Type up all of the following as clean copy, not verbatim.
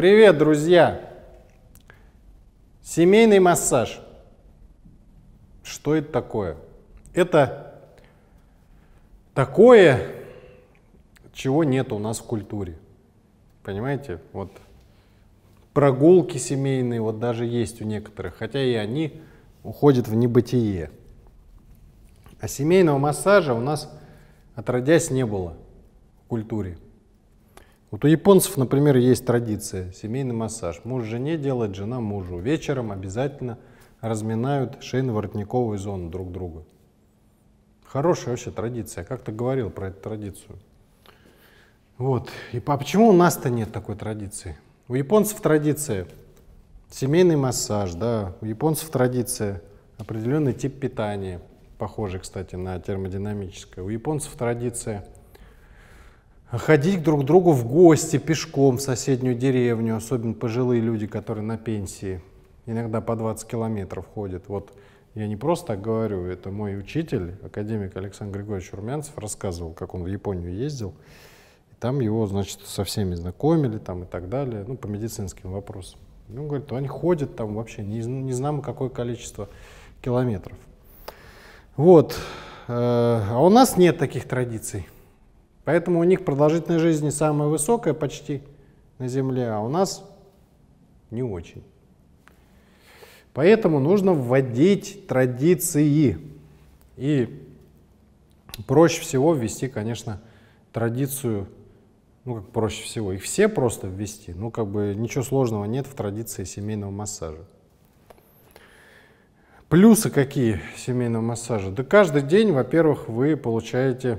Привет, друзья! Семейный массаж. Что это такое? Это такое, чего нет у нас в культуре. Понимаете? Вот прогулки семейные вот даже есть у некоторых, хотя и они уходят в небытие. А семейного массажа у нас отродясь не было в культуре. Вот у японцев, например, есть традиция, семейный массаж. Муж жене делает, жена мужу. Вечером обязательно разминают шейно-воротниковую зону друг друга. Хорошая вообще традиция. Я как-то говорил про эту традицию. Вот. И почему у нас-то нет такой традиции? У японцев традиция семейный массаж, да. У японцев традиция определенный тип питания, похожий, кстати, на термодинамическое. У японцев традиция ходить друг к другу в гости пешком в соседнюю деревню, особенно пожилые люди, которые на пенсии, иногда по 20 километров ходят. Вот я не просто так говорю, это мой учитель, академик Александр Григорьевич Румянцев, рассказывал, как он в Японию ездил. И там его, значит, со всеми знакомили там, и так далее, ну, по медицинским вопросам. И он говорит, они ходят там вообще не знамо какое количество километров. Вот. А у нас нет таких традиций. Поэтому у них продолжительность жизни самая высокая почти на Земле, а у нас не очень. Поэтому нужно вводить традиции. И проще всего ввести, конечно, традицию, ну как проще всего, их все просто ввести, ну как бы ничего сложного нет в традиции семейного массажа. Плюсы какие семейного массажа? Да каждый день, во-первых, вы получаете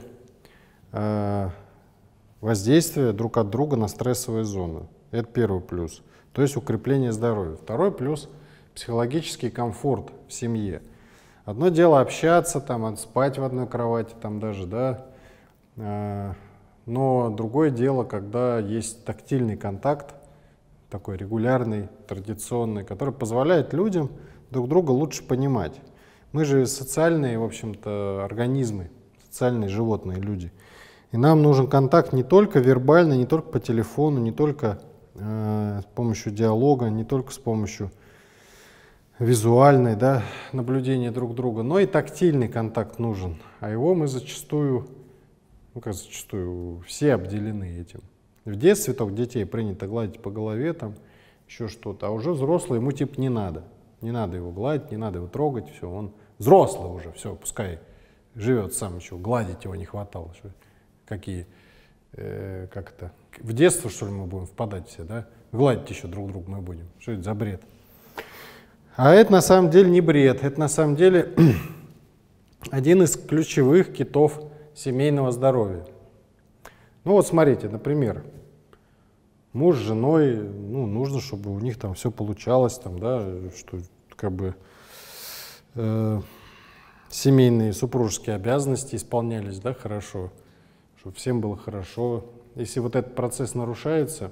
воздействие друг от друга на стрессовые зоны. Это первый плюс. То есть укрепление здоровья. Второй плюс – психологический комфорт в семье. Одно дело общаться, там, спать в одной кровати, там даже, да, но другое дело, когда есть тактильный контакт, такой регулярный, традиционный, который позволяет людям друг друга лучше понимать. Мы же социальные, в общем-то, организмы, социальные животные люди. И нам нужен контакт не только вербальный, не только по телефону, не только с помощью диалога, не только с помощью визуальной, да, наблюдения друг друга, но и тактильный контакт нужен. А его мы зачастую, ну как зачастую, все обделены этим. В детстве только детей принято гладить по голове, там еще что-то, а уже взрослый ему типа не надо. Не надо его гладить, не надо его трогать, все, он взрослый уже, все, пускай живет сам, еще гладить его не хватало. Какие, как это, в детство, что ли, мы будем впадать все, да? Гладить еще друг друга мы будем. Что это за бред? А это на самом деле не бред, это на самом деле один из ключевых китов семейного здоровья. Ну вот смотрите, например, муж с женой, ну, нужно, чтобы у них там все получалось, там, да, что как бы семейные супружеские обязанности исполнялись, да, хорошо. Чтобы всем было хорошо. Если вот этот процесс нарушается,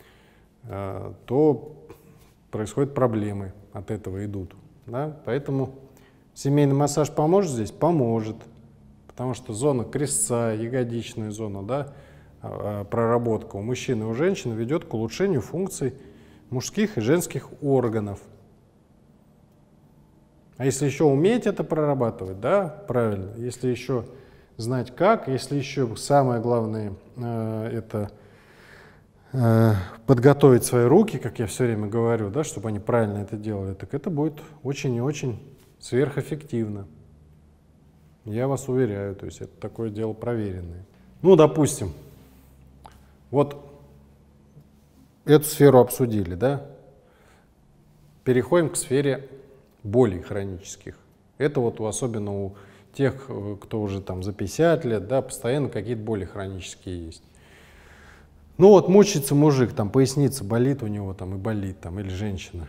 то происходят проблемы, от этого идут. Да? Поэтому семейный массаж поможет здесь? Поможет. Потому что зона крестца, ягодичная зона, да, проработка у мужчины и у женщины ведет к улучшению функций мужских и женских органов. А если еще уметь это прорабатывать, да, правильно, если еще знать как, если еще самое главное это подготовить свои руки, как я все время говорю, да, чтобы они правильно это делали, так это будет очень и очень сверхэффективно. Я вас уверяю, то есть это такое дело проверенное. Ну, допустим, вот эту сферу обсудили, да? Переходим к сфере болей хронических. Это вот особенно у тех, кто уже там за 50 лет, да, постоянно какие-то боли хронические есть. Ну вот мучается мужик, там поясница болит у него там и болит, там, или женщина.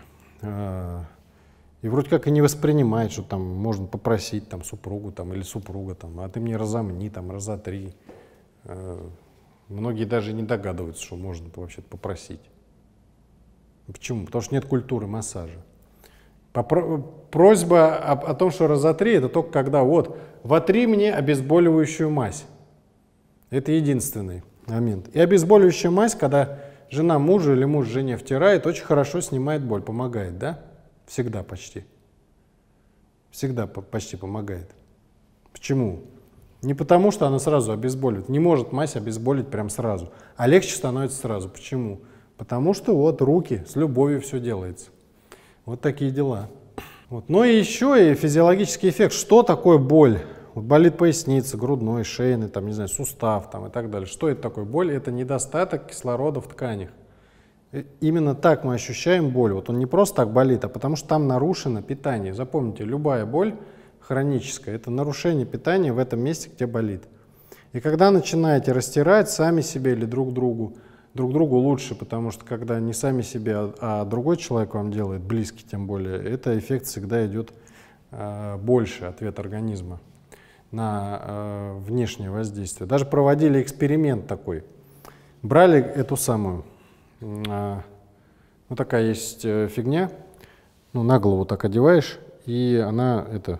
И вроде как и не воспринимает, что там можно попросить там супругу там, или супруга, там, а ты мне разомни, там, разотри. Многие даже не догадываются, что можно вообще-то попросить. Почему? Потому что нет культуры массажа. Просьба о том, что разотри, это только когда вот, вотри мне обезболивающую мазь. Это единственный момент. И обезболивающая мазь, когда жена мужу или муж жене втирает, очень хорошо снимает боль, помогает, да? Всегда почти. Всегда почти помогает. Почему? Не потому, что она сразу обезболивает. Не может мазь обезболить прям сразу. А легче становится сразу. Почему? Потому что вот руки, с любовью все делается. Вот такие дела. Вот. Ну и еще и физиологический эффект. Что такое боль? Вот болит поясница, грудной, шейный, там, не знаю, сустав там, и так далее. Что это такое? Боль — это недостаток кислорода в тканях. Именно так мы ощущаем боль. Вот он не просто так болит, а потому что там нарушено питание. Запомните, любая боль хроническая — это нарушение питания в этом месте, где болит. И когда начинаете растирать сами себе или друг другу лучше, потому что когда не сами себе, а другой человек вам делает, близкий тем более, это эффект всегда идет больше, ответ организма на внешнее воздействие. Даже проводили эксперимент такой. Брали эту самую, ну такая есть фигня, ну на голову так одеваешь, и она это,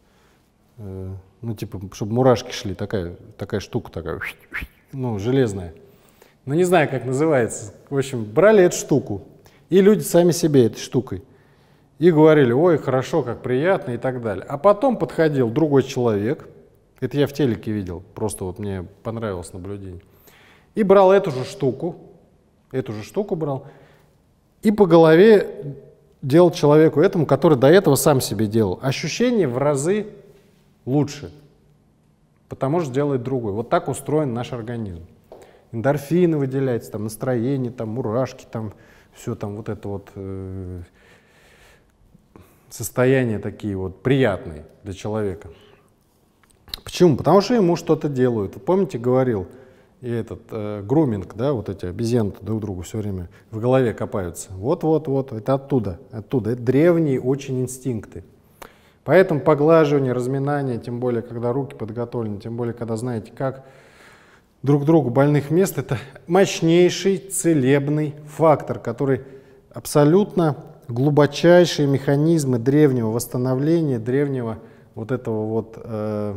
ну типа, чтобы мурашки шли, такая штука такая, ну железная. Ну не знаю, как называется. В общем, брали эту штуку, и люди сами себе этой штукой. И говорили: ой, хорошо, как приятно и так далее. А потом подходил другой человек, это я в телеке видел, просто вот мне понравилось наблюдение, и брал эту же штуку брал, и по голове делал человеку этому, который до этого сам себе делал. Ощущение в разы лучше, потому что делает другой. Вот так устроен наш организм. Эндорфины выделяются, там настроение, там мурашки, там все там вот это вот состояния такие вот приятные для человека. Почему? Потому что ему что-то делают. Помните, говорил, и этот груминг, да, вот эти обезьяны друг другу все время в голове копаются. Вот, это оттуда. Это древние очень инстинкты. Поэтому поглаживание, разминание, тем более, когда руки подготовлены, тем более, когда знаете, как друг другу больных мест, это мощнейший целебный фактор, который абсолютно глубочайшие механизмы древнего восстановления, древнего вот этого вот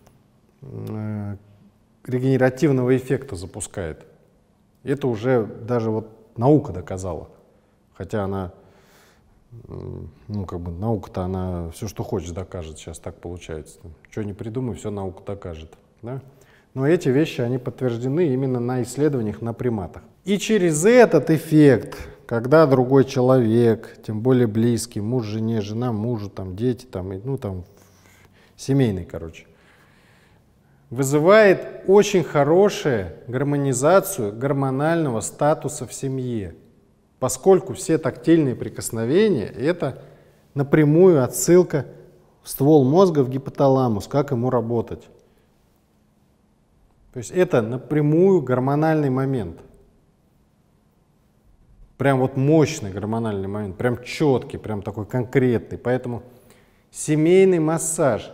регенеративного эффекта запускает. Это уже даже вот наука доказала. Хотя она, ну как бы наука-то она все, что хочешь, докажет. Сейчас так получается. Что не придумай, все наука докажет. Да? Но эти вещи, они подтверждены именно на исследованиях на приматах. И через этот эффект, когда другой человек, тем более близкий, муж жене, жена мужу, там, дети, там, ну там, семейный, короче, вызывает очень хорошую гармонизацию гормонального статуса в семье, поскольку все тактильные прикосновения — это напрямую отсылка в ствол мозга, в гипоталамус, как ему работать. То есть это напрямую гормональный момент. Прям вот мощный гормональный момент, прям четкий, прям такой конкретный. Поэтому семейный массаж.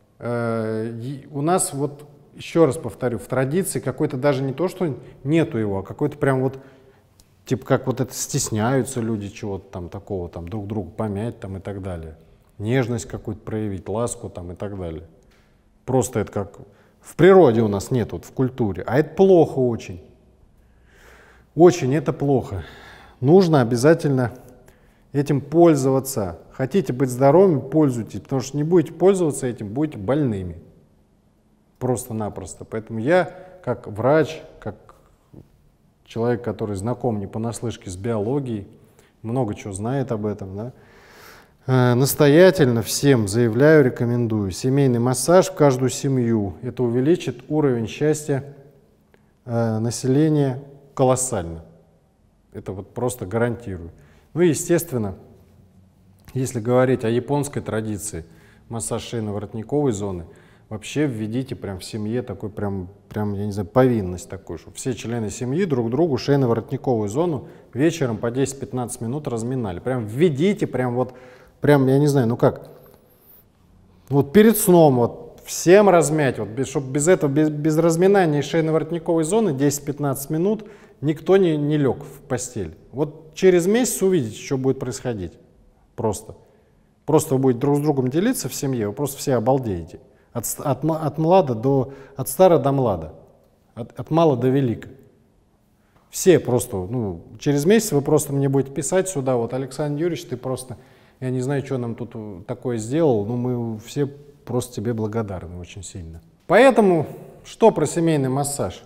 У нас вот, еще раз повторю, в традиции какой-то даже не то, что нету его, а какой-то прям вот, типа как вот это стесняются люди чего-то там такого, там друг другу помять там и так далее. Нежность какую-то проявить, ласку там и так далее. Просто это как в природе у нас нет, вот в культуре. А это плохо очень. Очень это плохо. Нужно обязательно этим пользоваться. Хотите быть здоровыми, пользуйтесь, потому что не будете пользоваться этим, будете больными. Просто-напросто. Поэтому я, как врач, как человек, который знаком не понаслышке с биологией, много чего знает об этом, да, настоятельно всем заявляю, рекомендую. Семейный массаж в каждую семью. Это увеличит уровень счастья населения колоссально. Это вот просто гарантирую. Ну и естественно, если говорить о японской традиции, массаж шейно-воротниковой зоны, вообще введите прям в семье такой прям, я не знаю, повинность такую, чтобы все члены семьи друг другу шейно-воротниковую зону вечером по 10-15 минут разминали. Прям введите, прям вот, прям, я не знаю, ну как, вот перед сном вот всем размять, вот, чтобы без этого, без разминания шейно-воротниковой зоны 10-15 минут никто не лег в постель. Вот через месяц увидите, что будет происходить. Просто вы будете друг с другом делиться в семье, вы просто все обалдеете. От стара до млада, от мала до велика. Все просто, ну, через месяц вы просто мне будете писать сюда, вот, Александр Юрьевич, ты просто, я не знаю, что нам тут такое сделал, но мы все просто тебе благодарны очень сильно. Поэтому, что про семейный массаж?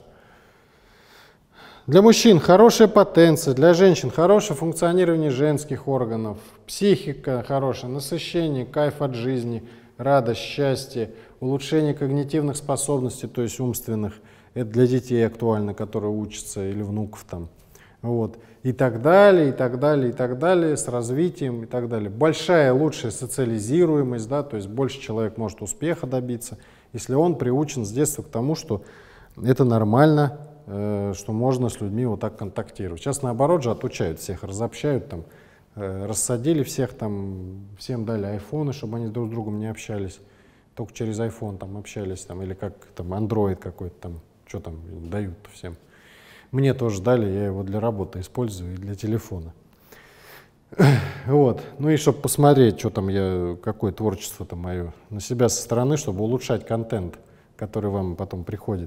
Для мужчин хорошая потенция, для женщин хорошее функционирование женских органов, психика хорошая, насыщение, кайф от жизни, радость, счастье, улучшение когнитивных способностей, то есть умственных. Это для детей актуально, которые учатся, или внуков там. Вот. И так далее, и так далее, и так далее, с развитием и так далее. Большая, лучшая социализируемость, да, то есть больше человек может успеха добиться, если он приучен с детства к тому, что это нормально, что можно с людьми вот так контактировать. Сейчас наоборот же отучают всех, разобщают, там, рассадили всех, там, всем дали айфоны, чтобы они друг с другом не общались, только через iPhone там общались, там, или как там Android какой-то там, что там дают всем. Мне тоже дали, я его для работы использую и для телефона. Вот. Ну и чтобы посмотреть, что там я, какое творчество-то мое на себя со стороны, чтобы улучшать контент, который вам потом приходит.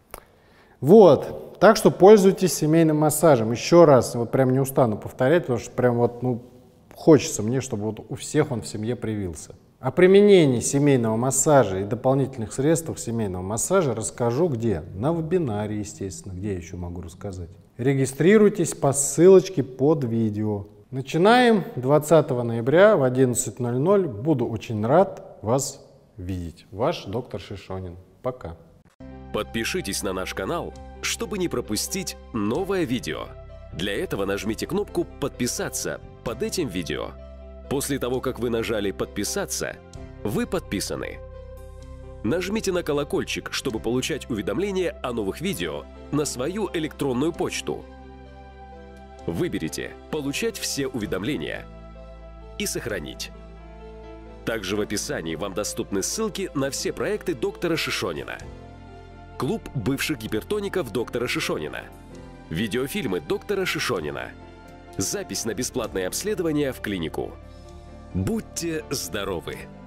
Вот, так что пользуйтесь семейным массажем. Еще раз, вот прям не устану повторять, потому что прям вот, ну, хочется мне, чтобы вот у всех он в семье привился. О применении семейного массажа и дополнительных средствах семейного массажа расскажу где? На вебинаре, естественно, где я еще могу рассказать. Регистрируйтесь по ссылочке под видео. Начинаем 20 ноября в 11:00. Буду очень рад вас видеть. Ваш доктор Шишонин. Пока. Подпишитесь на наш канал, чтобы не пропустить новое видео. Для этого нажмите кнопку «Подписаться» под этим видео. После того, как вы нажали «Подписаться», вы подписаны. Нажмите на колокольчик, чтобы получать уведомления о новых видео на свою электронную почту. Выберите «Получать все уведомления» и «Сохранить». Также в описании вам доступны ссылки на все проекты доктора Шишонина. Клуб бывших гипертоников доктора Шишонина. Видеофильмы доктора Шишонина. Запись на бесплатное обследование в клинику. Будьте здоровы!